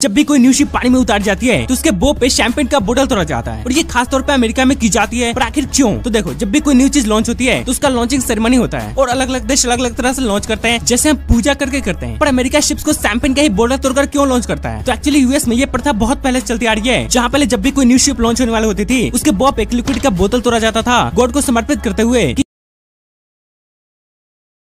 जब भी कोई न्यू शिप पानी में उतार जाती है तो उसके बोर्ड पे शैंपेन का बोतल तोड़ा जाता है और ये खास तौर पे अमेरिका में की जाती है। पर आखिर क्यों? तो देखो, जब भी कोई न्यू चीज लॉन्च होती है तो उसका लॉन्चिंग सेरेमनी होता है और अलग अलग देश अलग अलग तरह से लॉन्च करते हैं, जैसे हम पूजा करके करते हैं। पर अमेरिका शिप्स को शैंपेन का ही बोतल तोड़कर क्यों लॉन्च करता है? तो एक्चुअली यूएस में ये प्रथा बहुत पहले से चलती आ रही है, जहाँ पहले जब भी कोई न्यू शिप लॉन्च होने वाली होती थी उसके बॉब एक लिक्विड का बोतल तोड़ा जाता था गॉड को समर्पित करते हुए कि